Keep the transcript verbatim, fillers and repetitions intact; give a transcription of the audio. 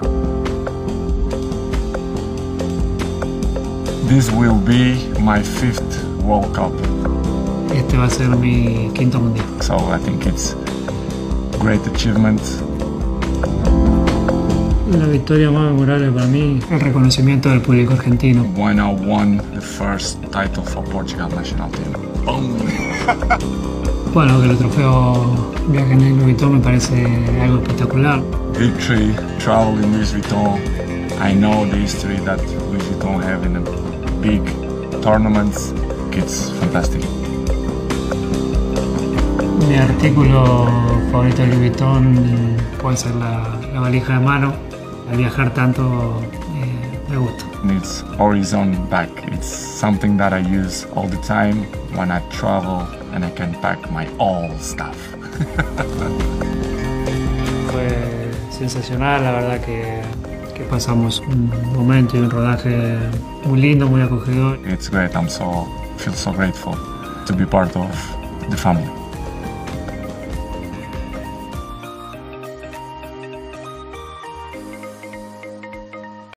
This will be my fifth World Cup. Este va a ser mi quinto mundial. So I think it's a great achievement. La victoria más memorable para mí es el reconocimiento del público argentino. When I won the first title for Portugal national team. Boom. Bueno, que el trofeo viaje en el Vuitton me parece algo espectacular. Victory, travel in Louis Vuitton. I know the history that Louis Vuitton have in the big tournaments. It's fantastic. Mi artículo favorito de Louis Vuitton puede ser la, la valija de mano. Al viajar tanto eh, me gusta. It's horizon back. It's something that I use all the time when I travel and I can pack my all stuff. Fue sensacional, la verdad que, que pasamos un momento y un rodaje muy lindo, muy acogedor. It's great. I'm so feel so grateful to be part of the family.